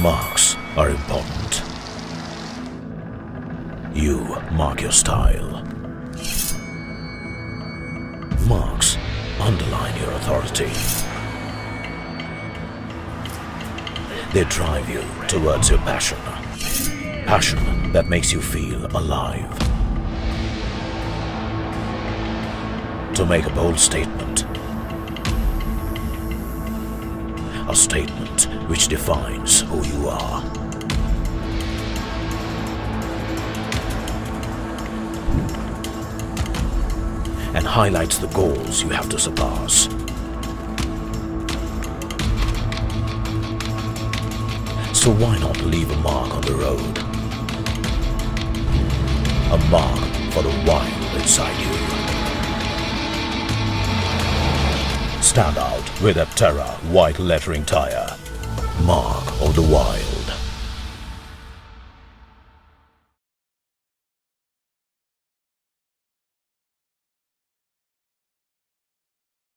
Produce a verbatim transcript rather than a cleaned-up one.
Marks are important. You mark your style. Marks underline your authority. They drive you towards your passion. Passion that makes you feel alive. To make a bold statement. A statement which defines who you are. And highlights the goals you have to surpass. So why not leave a mark on the road? A mark for the wild inside you. Stand out with apterra white lettering tire. Mark of the wild.